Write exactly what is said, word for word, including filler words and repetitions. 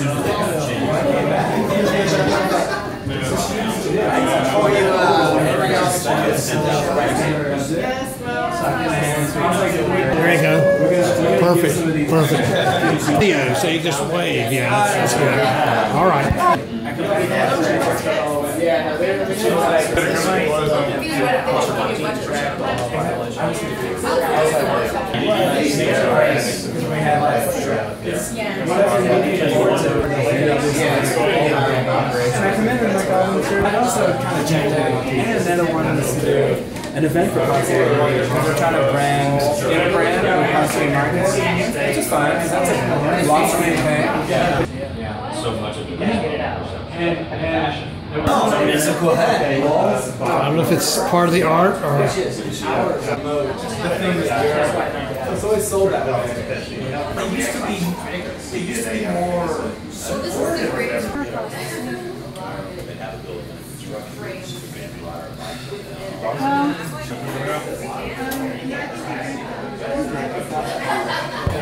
There you go. Perfect. Perfect. Video, so you just wave. Yeah, that's, that's good. All right. I also kind of checked out and another one is to do an event for Constantly. We're trying to brand in a brand for Constantly markets, which is fine because that's a lot to maintain. So much of it. Oh, it's a cool hat. I don't know if it's part of the art or. It's always sold that way. It used to be. It used to be more. So this is the greatest. Um, um,